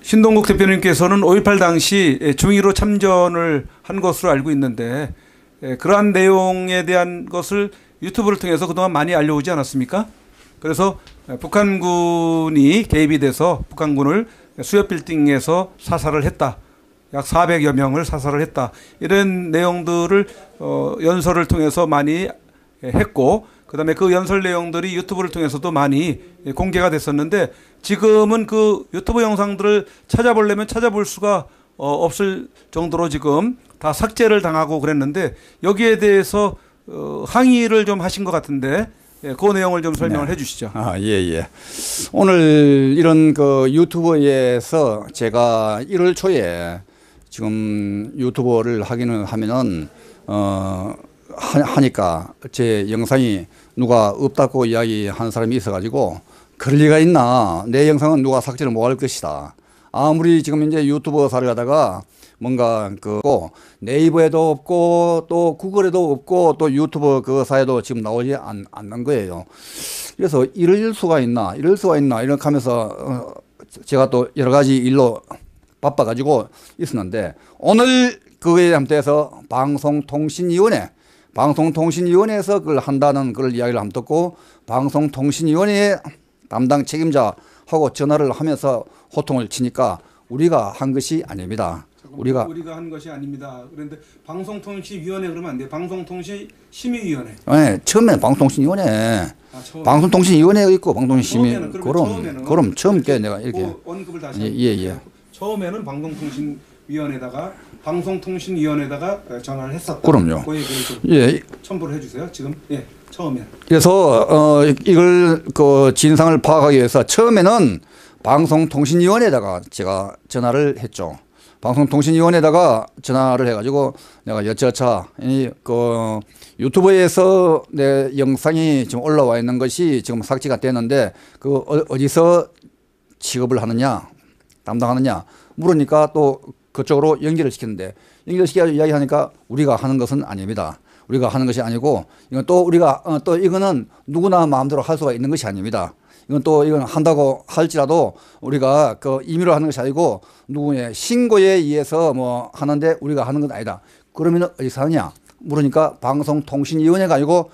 신동국 대표님께서는 5.18 당시 중위로 참전을 한 것으로 알고 있는데 그러한 내용에 대한 것을 유튜브를 통해서 그동안 많이 알려오지 않았습니까? 그래서 북한군이 개입이 돼서 북한군을 수협 빌딩에서 사살을 했다. 약 400여 명을 사살을 했다. 이런 내용들을 연설을 통해서 많이 했고, 그다음에 그 연설 내용들이 유튜브를 통해서도 많이 공개가 됐었는데, 지금은 그 유튜브 영상들을 찾아보려면 찾아볼 수가 없을 정도로 지금 다 삭제를 당하고 그랬는데, 여기에 대해서 항의를 좀 하신 것 같은데, 그 내용을 좀 설명을 해 주시죠. 예. 오늘 이런 그 유튜브에서 제가 1월 초에 지금 유튜버를 하면은 하니까 제 영상이 누가 없다고 이야기하는 사람이 있어가지고 그럴 리가 있나, 내 영상은 누가 삭제를 못할 것이다. 아무리 지금 이제 유튜버사를 하다가 뭔가 네이버에도 없고 또 구글에도 없고 또 유튜브 그사에도 지금 나오지 않는 거예요. 그래서 이럴 수가 있나 이렇게 하면서 제가 또 여러 가지 일로 바빠가지고 있었는데, 오늘 그거에 대해서 방송통신위원회에서 그걸 한다는 그걸 이야기를 한번 듣고, 방송통신위원회의 담당 책임자하고 전화를 하면서 호통을 치니까 우리가 한 것이 아닙니다. 우리가 한 것이 아닙니다. 그런데 방송통신위원회 그러면 안 돼요. 방송통신심의위원회. 네, 처음에 방송통신위원회. 방송통신위원회가 있고 방송통신심의. 그럼 처음 게 내가 이렇게 언급을 다시. 예. 처음에는 방송통신위원회에다가 전화를 했었다. 그럼요. 그 얘기를 좀 첨부를 해주세요. 지금 처음에. 그래서 이걸 그 진상을 파악하기 위해서 처음에는 방송통신위원회에다가 제가 전화를 했죠. 방송통신위원회에다가 전화를 해가지고 내가 여차차 그 유튜브에서 내 영상이 지금 올라와 있는 것이 지금 삭제가 되는데 그 어디서 취급을 하느냐, 담당하느냐 물으니까 또 그쪽으로 연결을 시켰는데, 연결시켜 이야기하니까 우리가 하는 것은 아닙니다. 우리가 하는 것이 아니고, 이건 또 우리가 또 이거는 누구나 마음대로 할 수가 있는 것이 아닙니다. 이건 한다고 할지라도 우리가 그 임의로 하는 것이 아니고 누구의 신고에 의해서 뭐 하는데 우리가 하는 건 아니다. 그러면 어디서 하느냐 물으니까 방송통신위원회가 아니고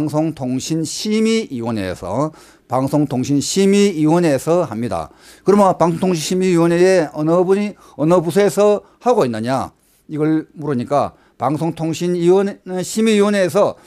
방송통신심의위원회에서 합니다. 그러면 방송통신심의위원회에 어느 부서에서 하고 있느냐 이걸 물으니까 방송통신심의위원회에서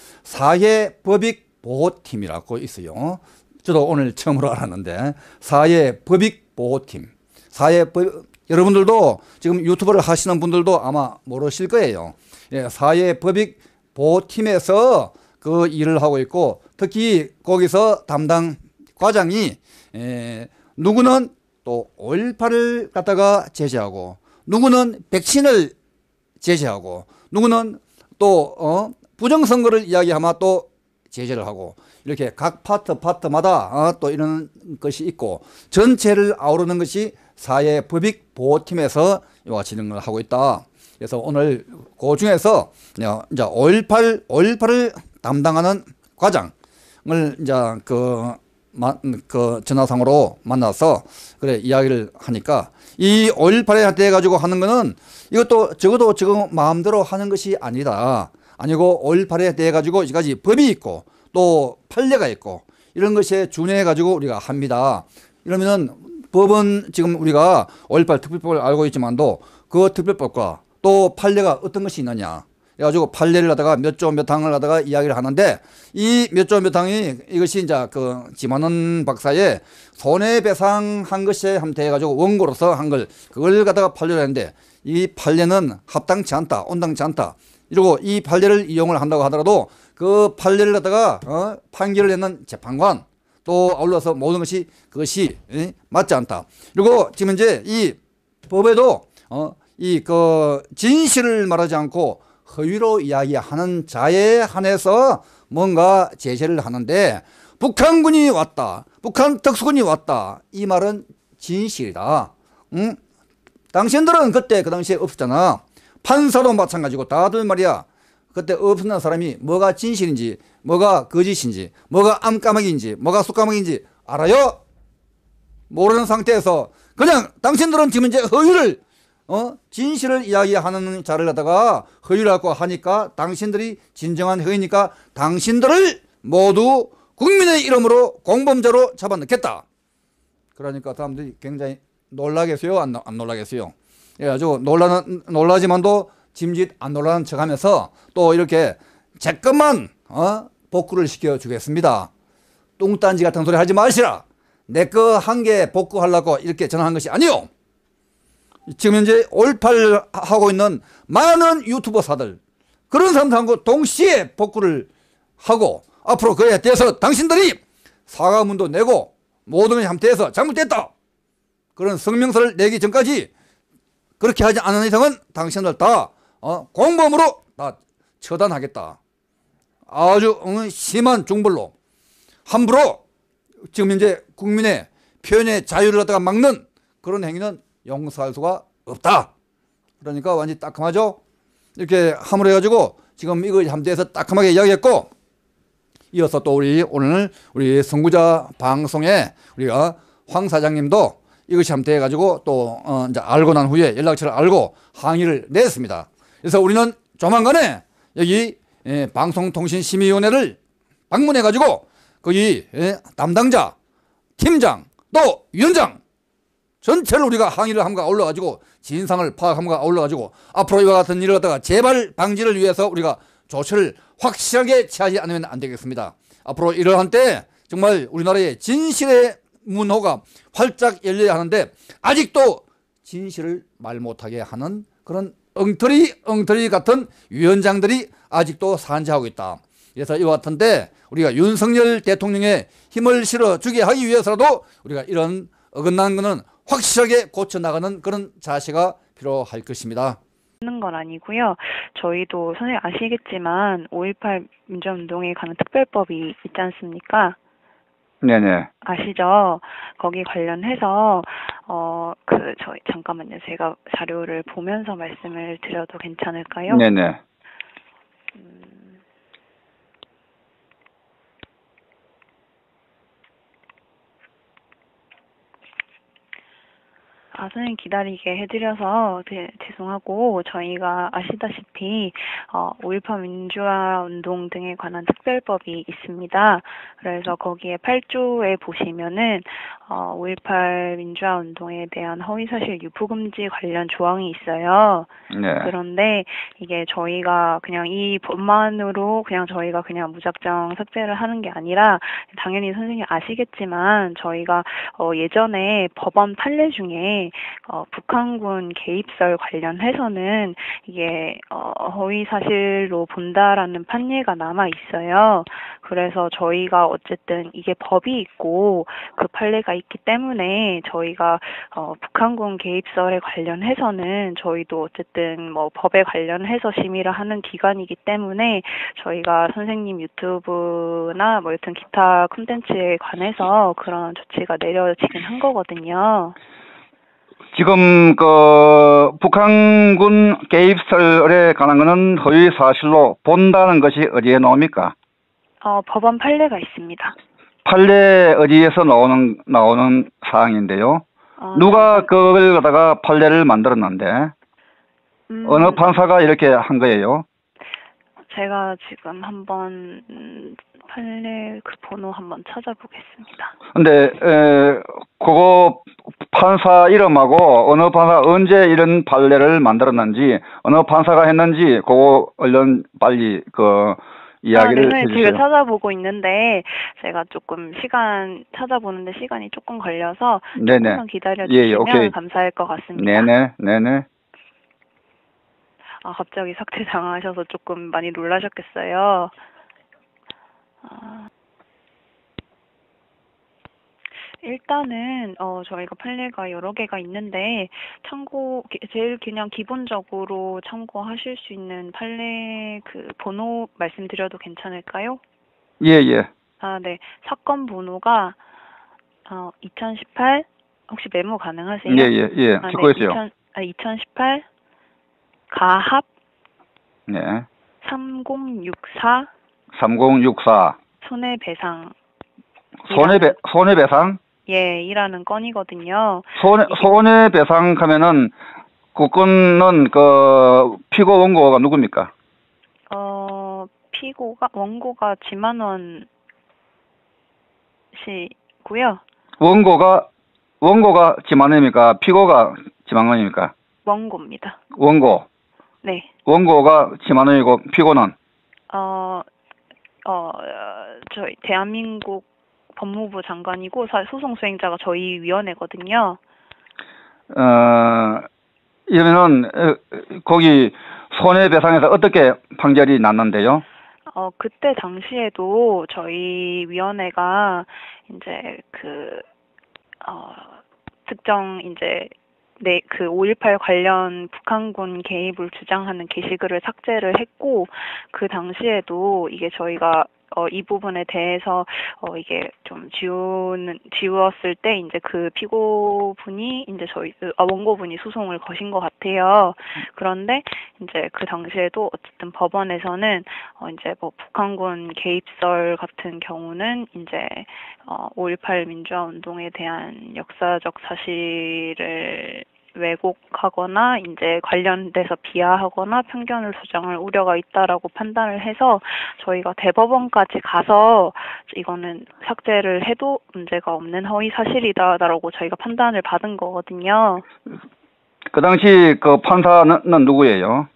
사회법익보호팀이라고 있어요. 저도 오늘 처음으로 알았는데, 사회법익보호팀. 여러분들도 지금 유튜브를 하시는 분들도 아마 모르실 거예요. 예, 사회법익보호팀에서 그 일을 하고 있고, 특히 거기서 담당 과장이 누구는 또 5.18을 갖다가 제재하고, 누구는 백신을 제재하고, 누구는 또 부정선거를 이야기하면 또 제재를 하고, 이렇게 각 파트마다 또 이런 것이 있고, 전체를 아우르는 것이 사회법익보호팀에서 이와 같이 이런 걸 하고 있다. 그래서 오늘 그 중에서 이제 5.18을 담당하는 과장을 이제 그 전화상으로 만나서 그래 이야기를 하니까, 이 5.18에 대해 가지고 하는 거는 이것도 적어도 지금 마음대로 하는 것이 아니고 5.18에 대해 가지고 이까지 법이 있고 또 판례가 있고 이런 것에 준해 가지고 우리가 합니다. 이러면은 법은 지금 우리가 5.18 특별법을 알고 있지만도 그 특별법과 또 판례가 어떤 것이 있느냐 그래가지고 판례를 하다가 몇 조 몇 항을 하다가 이야기를 하는데, 이 몇 조 몇 항이 이것이 이제 그 지만원 박사의 손해배상한 것에 함께 해가지고 원고로서 한 걸 그걸 갖다가 판례를 했는데, 이 판례는 합당치 않다, 온당치 않다. 이러고 이 판례를 이용을 한다고 하더라도 그 판례를 갖다가 판결을 내는 재판관 또 아울러서 모든 것이 그것이 맞지 않다. 그리고 지금 이제 이 법에도 이 그 진실을 말하지 않고 허위로 이야기하는 자에 한해서 뭔가 제재를 하는데, 북한군이 왔다, 북한 특수군이 왔다, 이 말은 진실이다. 응? 당신들은 그때 그 당시에 없었잖아. 판사도 마찬가지고 다들 말이야. 그때 없었는 사람이 뭐가 진실인지, 뭐가 거짓인지, 뭐가 암까마귀인지, 뭐가 쑥까마귀인지 알아요? 모르는 상태에서 그냥 당신들은 지금 이제 허위를 진실을 이야기하는 자를 갖다가 허위라고 하니까 당신들이 진정한 허위니까 당신들을 모두 국민의 이름으로 공범자로 잡아넣겠다. 그러니까 사람들이 굉장히 놀라겠어요? 안 놀라겠어요? 그래가지고 놀라지만도 짐짓 안 놀라는 척 하면서 또 이렇게 제 것만 복구를 시켜주겠습니다. 뚱딴지 같은 소리 하지 마시라. 내 거 한 개 복구하려고 이렇게 전화한 것이 아니요. 지금 현재 올팔하고 있는 많은 유튜버사들 그런 사람들하고 동시에 복구를 하고 앞으로 그에 대해서 당신들이 사과문도 내고 모든 것이 함께해서 잘못됐다 그런 성명서를 내기 전까지 그렇게 하지 않는 이상은 당신들 다 공범으로 다 처단하겠다. 아주 심한 중벌로 함부로 지금 현재 국민의 표현의 자유를 갖다가 막는 그런 행위는 용서할 수가 없다. 그러니까 완전히 따끔하죠. 이렇게 함으로 해가지고 지금 이거 함대에서 따끔하게 이야기했고 이어서 또 오늘 우리 선구자 방송에 우리가 황 사장님도 이것이 함대해가지고 또 이제 알고 난 후에 연락처를 알고 항의를 냈습니다. 그래서 우리는 조만간에 여기 방송통신심의위원회를 방문해가지고 거기 담당자, 팀장, 또 위원장 전체를 우리가 항의를 함과 올라가지고 진상을 파악함과 올라가지고 앞으로 이와 같은 일을 갖다가 재발 방지를 위해서 우리가 조치를 확실하게 취하지 않으면 안 되겠습니다. 앞으로 이러한 때 정말 우리나라의 진실의 문호가 활짝 열려야 하는데 아직도 진실을 말 못하게 하는 그런 엉터리 같은 위원장들이 아직도 산재하고 있다. 그래서 이와 같은데 우리가 윤석열 대통령의 힘을 실어주게 하기 위해서라도 우리가 이런 어긋난 것은 확실하게 고쳐나가는 그런 자세가 필요할 것입니다. 하는 건 아니고요. 저희도 선생님 아시겠지만 5.18 민주화운동에 관한 특별법이 있지 않습니까? 네네. 아시죠? 거기 관련해서 저희 잠깐만요. 제가 자료를 보면서 말씀을 드려도 괜찮을까요? 네네. 선생님 기다리게 해드려서 죄송하고 저희가 아시다시피 5.18 민주화운동 등에 관한 특별법이 있습니다. 그래서 거기에 8조에 보시면은 5.18 민주화운동에 대한 허위사실 유포금지 관련 조항이 있어요. 네. 그런데 이게 저희가 그냥 이 법만으로 그냥 저희가 그냥 무작정 삭제를 하는 게 아니라 당연히 선생님 아시겠지만 저희가 예전에 법원 판례 중에 북한군 개입설 관련해서는 이게 허위 사실로 본다라는 판례가 남아 있어요. 그래서 저희가 어쨌든 이게 법이 있고 그 판례가 있기 때문에 저희가 북한군 개입설에 관련해서는 저희도 어쨌든 뭐 법에 관련해서 심의를 하는 기관이기 때문에 저희가 선생님 유튜브나 뭐 여튼 기타 콘텐츠에 관해서 그런 조치가 내려지긴 한 거거든요. 지금 북한군 개입설에 관한 것은 허위 사실로 본다는 것이 어디에 나옵니까? 법원 판례가 있습니다. 판례 어디에서 나오는 사항인데요. 누가 그걸 갖다가 판례를 만들었는데 어느 판사가 이렇게 한 거예요? 제가 지금 한번 판례 그 번호 한번 찾아보겠습니다. 근데 그거 판사 이름하고 어느 판사 언제 이런 판례를 만들었는지 어느 판사가 했는지 그거 얼른 빨리 이야기를 네, 해주세요. 제가 찾아보고 있는데 제가 조금 찾아보는데 시간이 조금 걸려서 조금만 기다려주시면 감사할 것 같습니다. 네네. 갑자기 삭제 당하셔서 조금 많이 놀라셨겠어요. 일단은 저희가 판례가 여러 개가 있는데 제일 그냥 기본적으로 참고하실 수 있는 판례 그 번호 말씀드려도 괜찮을까요? 예. 네. 사건 번호가 2018 혹시 메모 가능하세요? 예. 듣고 있어요. 2018 가합 네. 3064 3064 손해배상. 손해배상? 예, 일하는 건이거든요. 손해배상하면은 국권은 그 피고 원고가 누굽니까? 원고가 지만원 씨고요. 원고가 지만원입니까? 피고가 지만원입니까? 원고입니다. 원고. 네. 원고가 지만원이고 피고는? 저희 대한민국 법무부 장관이고 소송 수행자가 저희 위원회거든요. 이러면은 거기 손해배상에서 어떻게 판결이 났는데요? 그때 당시에도 저희 위원회가 이제 특정 이제 그 5.18 관련 북한군 개입을 주장하는 게시글을 삭제를 했고, 그 당시에도 이게 저희가 이 부분에 대해서 이게 좀 지웠을 때 이제 그 피고분이 이제 원고분이 소송을 거신 것 같아요. 그런데 이제 그 당시에도 어쨌든 법원에서는 이제 뭐 북한군 개입설 같은 경우는 이제 5.18 민주화 운동에 대한 역사적 사실을 왜곡하거나 이제 관련돼서 비하하거나 편견을 주장할 우려가 있다라고 판단을 해서 저희가 대법원까지 가서 이거는 삭제를 해도 문제가 없는 허위 사실이다라고 저희가 판단을 받은 거거든요. 그 당시 그 판사는 누구예요?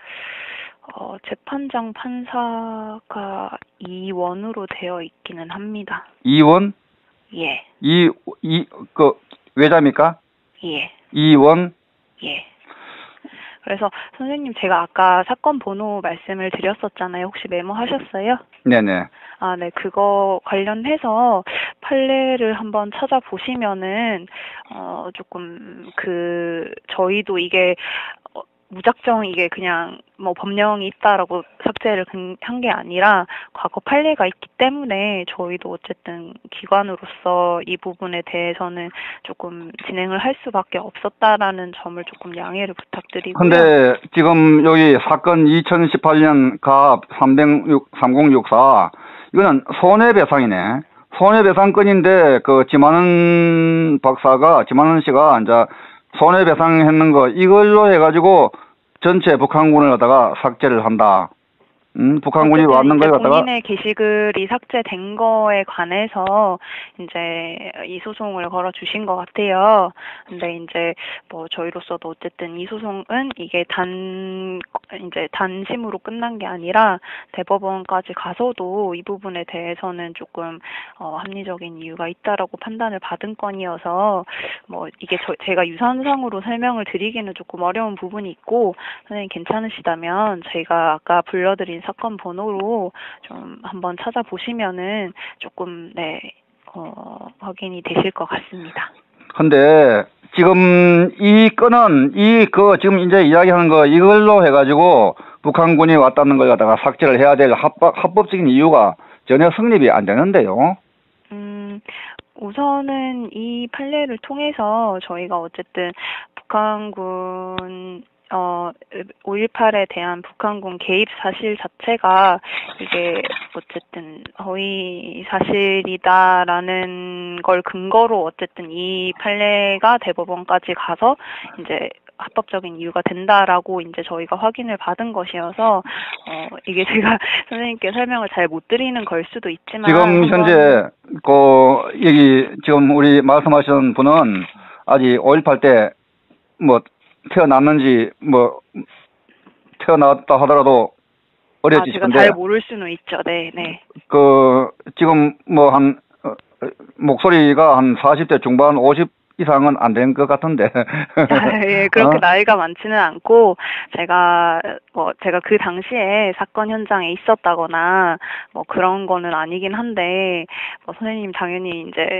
재판장 판사가 이원으로 되어 있기는 합니다. 이원? 예. 그 외자입니까? 예. 이원? 예. 그래서 선생님 제가 아까 사건 번호 말씀을 드렸었잖아요. 혹시 메모하셨어요? 네네. 네. 그거 관련해서 판례를 한번 찾아보시면은 조금 저희도 이게 무작정 이게 그냥 뭐 법령이 있다라고 삭제를 한 게 아니라 과거 판례가 있기 때문에 저희도 어쨌든 기관으로서 이 부분에 대해서는 조금 진행을 할 수밖에 없었다라는 점을 조금 양해를 부탁드리고요. 근데 지금 여기 사건 2018년 갑 3064 이거는 손해배상이네. 손해배상건인데 그 지만원 씨가 이제 손해배상했는 거 이걸로 해가지고 전체 북한군을 갖다가 삭제를 한다. 북한군이 왔는 걸 갖다가 본인의 게시글이 삭제된 거에 관해서 이제 이 소송을 걸어 주신 것 같아요. 근데 이제 뭐 저희로서도 어쨌든 이 소송은 이게 단심으로 끝난 게 아니라 대법원까지 가서도 이 부분에 대해서는 조금 합리적인 이유가 있다라고 판단을 받은 건이어서 뭐 이게 제가 유선상으로 설명을 드리기는 조금 어려운 부분이 있고, 선생님 괜찮으시다면 제가 아까 불러드린 사건 번호로 좀 한번 찾아보시면은 조금 확인이 되실 것 같습니다. 근데 지금 이 건은 지금 이제 이야기하는 거 이걸로 해가지고 북한군이 왔다는 걸 갖다가 삭제를 해야 될 합법적인 이유가 전혀 성립이 안 되는데요. 우선은 이 판례를 통해서 저희가 어쨌든 북한군 5.18에 대한 북한군 개입 사실 자체가 이게 어쨌든 허위 사실이다라는 걸 근거로 어쨌든 이 판례가 대법원까지 가서 이제 합법적인 이유가 된다라고 이제 저희가 확인을 받은 것이어서 이게 제가 선생님께 설명을 잘 못 드리는 걸 수도 있지만 지금 현재 여기 지금 우리 말씀하신 분은 아직 5.18 때 뭐 태어났는지 뭐 태어났다 하더라도 어렸지 제가 싶은데 잘 모를 수는 있죠. 네. 지금 뭐 목소리가 한 40대 중반 50 이상은 안 된 것 같은데. 예, 그렇게 나이가 많지는 않고 제가 그 당시에 사건 현장에 있었다거나 뭐 그런 거는 아니긴 한데 선생님 당연히 이제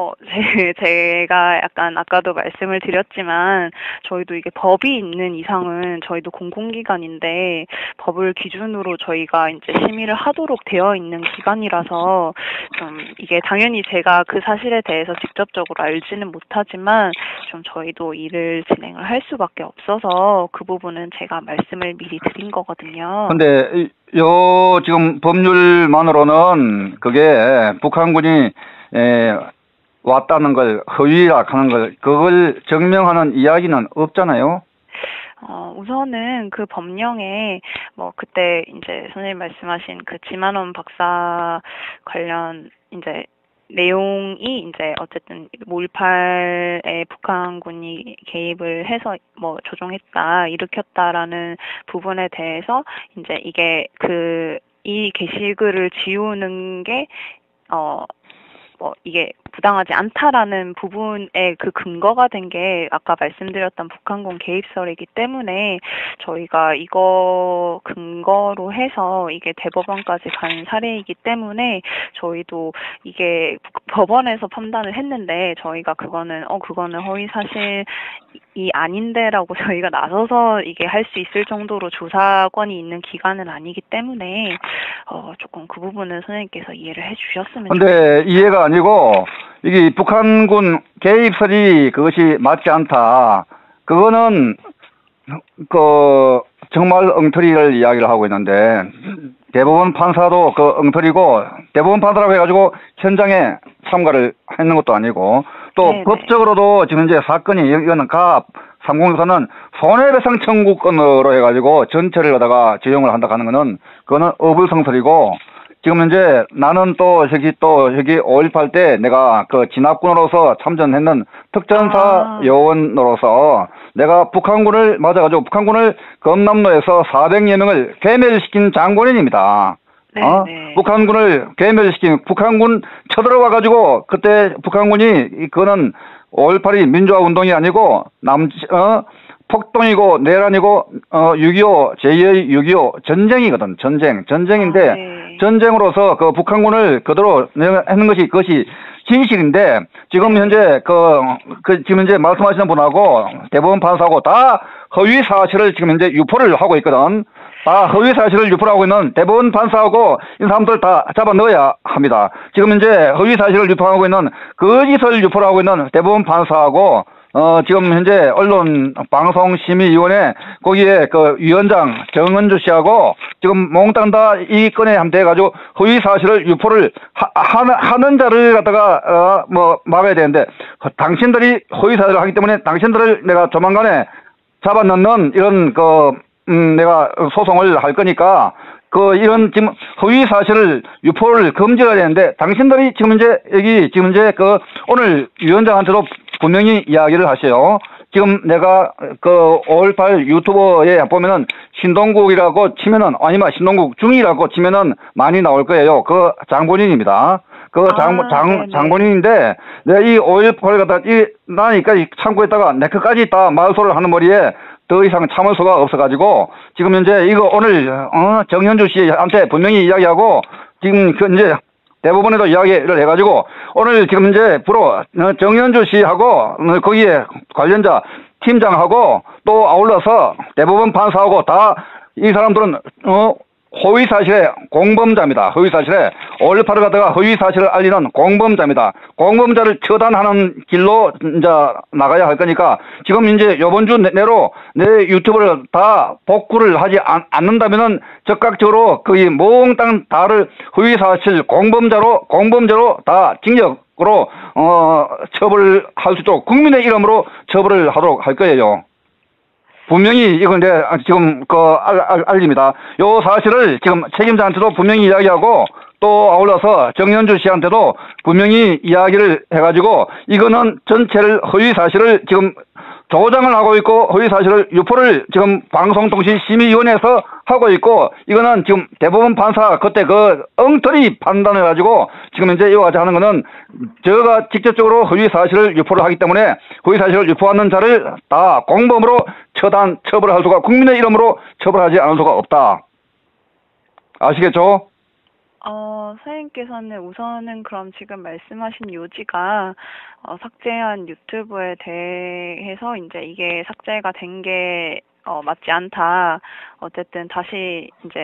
제가 약간 아까도 말씀을 드렸지만 저희도 이게 법이 있는 이상은 저희도 공공기관인데 법을 기준으로 저희가 이제 심의를 하도록 되어 있는 기관이라서 좀 이게 당연히 제가 그 사실에 대해서 직접적으로 알지는 못하지만 좀 저희도 일을 진행을 할 수밖에 없어서 그 부분은 제가 말씀을 미리 드린 거거든요. 근데 지금 법률만으로는 그게 북한군이 왔다는 걸 허위라 하는 걸 그걸 증명하는 이야기는 없잖아요. 우선은 그 법령에 뭐 그때 이제 선생님 말씀하신 그 지만원 박사 관련 이제 내용이 이제 어쨌든 5.18에 북한군이 개입을 해서 뭐 조종했다, 일으켰다라는 부분에 대해서 이제 이게 이 게시글을 지우는 게 뭐 이게 부당하지 않다라는 부분에 그 근거가 된 게 아까 말씀드렸던 북한군 개입설이기 때문에 저희가 이거 근거로 해서 이게 대법원까지 간 사례이기 때문에 저희도 이게 법원에서 판단을 했는데 저희가 그거는 허위 사실이 아닌데라고 저희가 나서서 이게 할 수 있을 정도로 조사권이 있는 기관은 아니기 때문에 조금 그 부분은 선생님께서 이해를 해주셨으면 좋겠습니다. 근데 이해가 아니고 이게 북한군 개입설이 그것이 맞지 않다. 그거는 정말 엉터리를 이야기를 하고 있는데 대법원 판사도 그 엉터리고 대법원 판사라고 해가지고 현장에 참가를 했는 것도 아니고 또 네네. 법적으로도 지금 이제 사건이 이거는 갑 3공사는 손해배상 청구권으로 해가지고 전체를 갖다가 지용을 한다 하는 거는 그거는 어불성설이고 지금 현재 나는 또 저기 5.18 때 내가 그 진압군으로서 참전했는 특전사 요원으로서 내가 북한군을 맞아가지고 북한군을 검남로에서 400여 명을 괴멸시킨 장군인입니다. 네. 북한군을 괴멸시킨 북한군 쳐들어와가지고 그때 북한군이 그거는 5.18이 민주화 운동이 아니고 폭동이고 내란이고 6.25 제2의 6.25 전쟁이거든. 전쟁인데 네. 전쟁으로서 그 북한군을 그대로 하는 것이 그것이 진실인데 지금 현재 지금 현재 말씀하시는 분하고 대법원 판사하고 다 허위 사실을 지금 현재 유포를 하고 있거든. 다 허위 사실을 유포를 하고 있는 대법원 판사하고 이 사람들 다 잡아 넣어야 합니다. 지금 현재 허위 사실을 유포하고 있는 거짓을 유포를 하고 있는 대법원 판사하고 지금 현재 언론방송심의위원회 거기에 그 위원장 정은주 씨하고 지금 몽땅 다 이 건에 함대해가지고 허위 사실을 유포를 하는 자를 갖다가 막아야 되는데 당신들이 허위 사실을 하기 때문에 당신들을 내가 조만간에 잡아 넣는 이런 내가 소송을 할 거니까 이런 지금 허위 사실을 유포를 금지해야 되는데 당신들이 지금 현재 오늘 위원장한테도 분명히 이야기를 하세요. 지금 내가 5.18 유튜버에 보면은 신동국이라고 치면은 아니면 신동국 중이라고 치면은 많이 나올 거예요. 그 장본인입니다. 장본인인데 내가 이 5.18을 갖다 나니까 참고했다가 내 끝까지 다 말소를 하는 머리에 더 이상 참을 수가 없어가지고 지금 현재 이거 오늘 정현주 씨한테 분명히 이야기하고 지금 이제 대법원에도 이야기를 해가지고 오늘 지금 이제 정현주 씨하고 거기에 관련자 팀장하고 또 아울러서 대법원 판사하고 다 이 사람들은 허위사실의 공범자입니다. 허위사실에 5.18을 갖다가 허위사실을 알리는 공범자입니다. 공범자를 처단하는 길로 이제 나가야 할 거니까 지금 이제 요번 주 내로 내 유튜브를 다 복구를 하지 않는다면은 적극적으로 거의 몽땅 다를 허위사실 공범자로 다 징역으로 처벌할 수 있도록 국민의 이름으로 처벌을 하도록 할 거예요. 분명히 이건 이제 지금 알립니다. 요 사실을 지금 책임자한테도 분명히 이야기하고 또 아울러서 정현주 씨한테도 분명히 이야기를 해가지고 이거는 전체를 허위 사실을 지금 조장을 하고 있고 허위 사실을 유포를 지금 방송통신심의위원회에서 하고 있고 이거는 지금 대법원 판사 그때 엉터리 판단을 가지고 지금 현재 이와 같이 하는 거는 저가 직접적으로 허위 사실을 유포를 하기 때문에 허위 사실을 유포하는 자를 다 공범으로 처벌할 수가 국민의 이름으로 처벌하지 않을 수가 없다. 아시겠죠? 선생님께서는 우선은 그럼 지금 말씀하신 요지가 삭제한 유튜브에 대해서 이제 이게 삭제가 된 게 맞지 않다. 어쨌든 다시 이제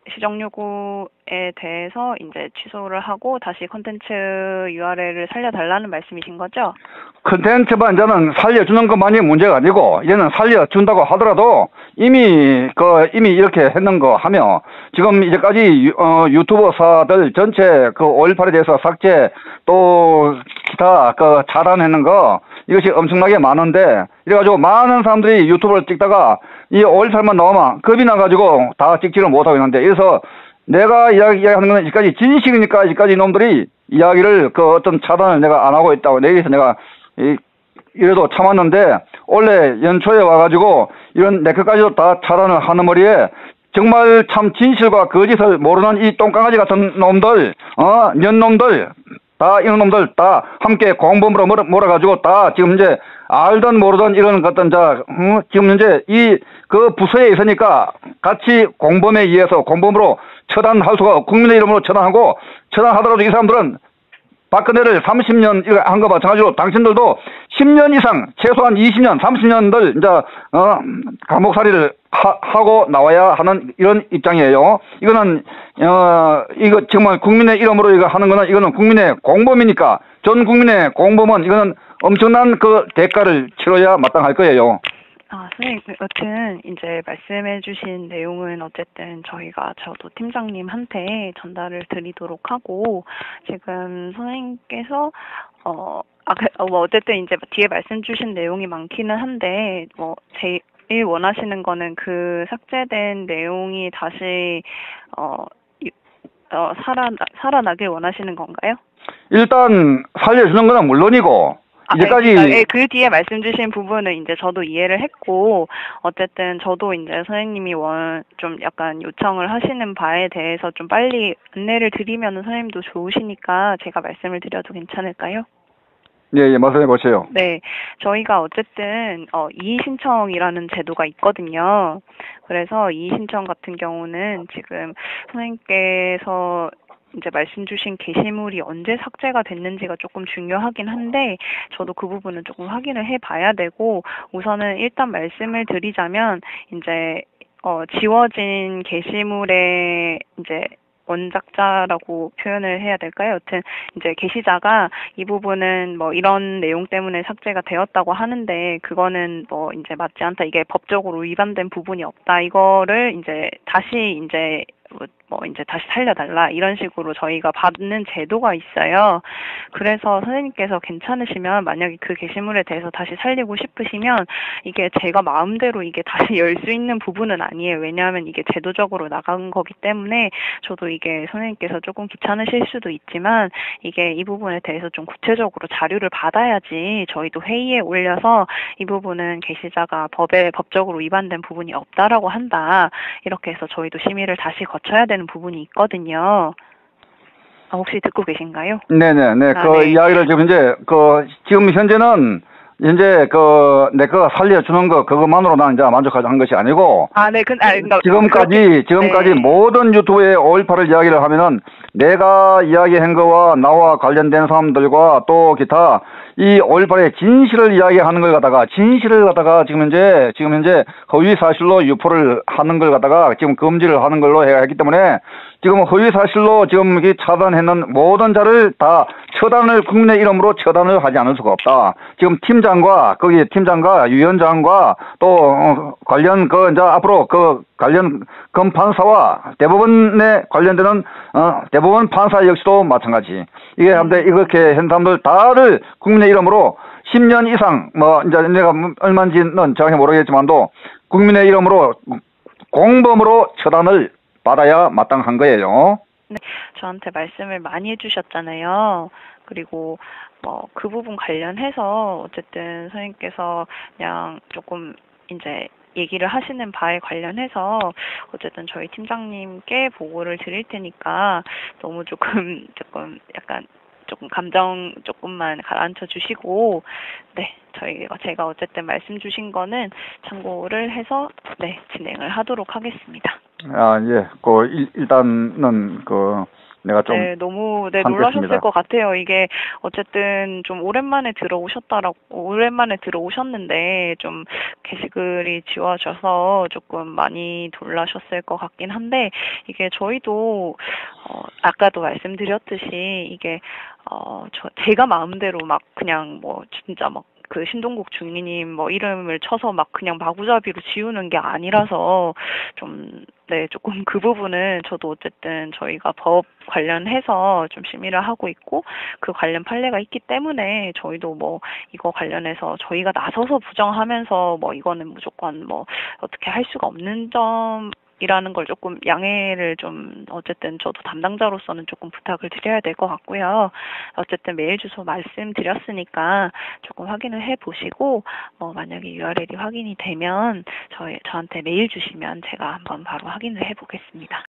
시정 요구에 대해서 이제 취소를 하고 다시 콘텐츠 URL을 살려달라는 말씀이신 거죠? 컨텐츠만 이제는 살려주는 것만이 문제가 아니고, 이제는 살려준다고 하더라도 이미 이렇게 했는 거 하며, 지금 이제까지 유튜버사들 전체 5.18에 대해서 삭제 또 기타 차단했는 거, 이것이 엄청나게 많은데, 이래가지고 많은 사람들이 유튜브를 찍다가 이 5.18만 나오면 겁이 나가지고 다 찍지를 못하고 있는데, 그래서 내가 이야기하는 건 이까지 진실이니까 이까지 놈들이 이야기를 어떤 차단을 내가 안 하고 있다고, 내기서 내가 이래도 참았는데, 원래 연초에 와가지고 이런 내 것까지도 다 차단을 하는 머리에 정말 참 진실과 거짓을 모르는 이 똥강아지 같은 놈들, 년놈들, 다 이런 놈들 다 함께 공범으로 몰아가지고 다 지금 이제 알던 모르던 이런 어떤 지금 이제 그 부서에 있으니까 같이 공범에 의해서 공범으로 처단할 수가 없고, 국민의 이름으로 처단하고, 처단하더라도 이 사람들은 박근혜를 30년 한 거 마찬가지로 당신들도 10년 이상, 최소한 20년, 30년들 이제 감옥살이를 하고 나와야 하는 이런 입장이에요. 이거는 이거 정말 국민의 이름으로 이거 하는 거는, 이거는 국민의 공범이니까, 전 국민의 공범은 이거는 엄청난 대가를 치러야 마땅할 거예요. 선생님, 여튼 이제 말씀해주신 내용은 어쨌든 저도 팀장님한테 전달을 드리도록 하고, 지금 선생님께서 어쨌든 이제 뒤에 말씀 주신 내용이 많기는 한데, 제일 원하시는 거는 그 삭제된 내용이 다시 살아나길 원하시는 건가요? 일단 살려주는 거는 물론이고, 이제까지 그러니까, 그 뒤에 말씀 주신 부분은 이제 저도 이해를 했고, 어쨌든 저도 이제 선생님이 좀 약간 요청을 하시는 바에 대해서 좀 빨리 안내를 드리면 선생님도 좋으시니까 제가 말씀을 드려도 괜찮을까요? 예, 말씀해 보세요. 네, 저희가 어쨌든 이의 신청이라는 제도가 있거든요. 그래서 이의 신청 같은 경우는 지금 선생님께서 이제 말씀 주신 게시물이 언제 삭제가 됐는지가 조금 중요하긴 한데, 저도 그 부분은 조금 확인을 해봐야 되고, 우선은 일단 말씀을 드리자면, 이제 지워진 게시물의 이제 원작자라고 표현을 해야 될까요? 여튼 이제 게시자가 이 부분은 이런 내용 때문에 삭제가 되었다고 하는데, 그거는 이제 맞지 않다, 이게 법적으로 위반된 부분이 없다, 이거를 이제 다시 이제 다시 살려달라, 이런 식으로 저희가 받는 제도가 있어요. 그래서 선생님께서 괜찮으시면, 만약에 그 게시물에 대해서 다시 살리고 싶으시면, 이게 제가 마음대로 이게 다시 열 수 있는 부분은 아니에요. 왜냐하면 이게 제도적으로 나간 거기 때문에, 저도 이게 선생님께서 조금 귀찮으실 수도 있지만, 이게 이 부분에 대해서 좀 구체적으로 자료를 받아야지 저희도 회의에 올려서 이 부분은 게시자가 법적으로 위반된 부분이 없다라고 한다, 이렇게 해서 저희도 심의를 다시 거쳐야 되는 부분이 있거든요. 혹시 듣고 계신가요? 네네네. 네. 이야기를 지금 현재는 이제 내 거 살려주는 거 그것만으로 난 이제 만족한 것이 아니고, 지금까지 네. 모든 유튜브에 5.18을 이야기를 하면은 내가 이야기한 거와 나와 관련된 사람들과 또 기타 이 5.18의 진실을 이야기하는 걸 갖다가, 지금 현재 허위 사실로 유포를 하는 걸 갖다가 지금 금지를 하는 걸로 했기 때문에, 지금 허위 사실로 지금 차단했는 모든 자를 다 국민의 이름으로 처단을 하지 않을 수가 없다. 지금 팀장과 위원장과 또 관련 이제 앞으로 관련 검판사와 대법원에 관련되는 대법원 판사 역시도 마찬가지. 이게 한데 이렇게 한 사람들 다를 국민의 이름으로 10년 이상 이제 내가 얼마인지는 정확히 모르겠지만도 국민의 이름으로 공범으로 처단을 받아야 마땅한 거예요. 네, 저한테 말씀을 많이 해주셨잖아요. 그리고 그 부분 관련해서 어쨌든 선생님께서 그냥 조금 이제 얘기를 하시는 바에 관련해서 어쨌든 저희 팀장님께 보고를 드릴 테니까, 너무 조금 약간 감정 조금만 가라앉혀 주시고, 네, 제가 어쨌든 말씀 주신 거는 참고를 해서 진행을 하도록 하겠습니다. 예. 일단은 내가 좀 네, 너무, 네, 한패습니다. 놀라셨을 것 같아요. 이게, 어쨌든 좀 오랜만에 들어오셨는데, 좀 게시글이 지워져서 조금 많이 놀라셨을 것 같긴 한데, 이게 저희도, 아까도 말씀드렸듯이, 이게, 제가 마음대로 막 그냥 뭐, 진짜 막, 그 신동국 중위님 뭐 이름을 쳐서 막 그냥 마구잡이로 지우는 게 아니라서 좀, 네, 조금 그 부분은 저도 어쨌든 저희가 법 관련해서 좀 심의를 하고 있고 그 관련 판례가 있기 때문에 저희도 뭐 이거 관련해서 저희가 나서서 부정하면서 뭐 이거는 무조건 뭐 어떻게 할 수가 없는 점이라는 걸 조금 양해를 좀 어쨌든 저도 담당자로서는 조금 부탁을 드려야 될 것 같고요. 어쨌든 메일 주소 말씀드렸으니까 조금 확인을 해보시고 만약에 URL이 확인이 되면 저한테 메일 주시면 제가 한번 바로 확인을 해보겠습니다.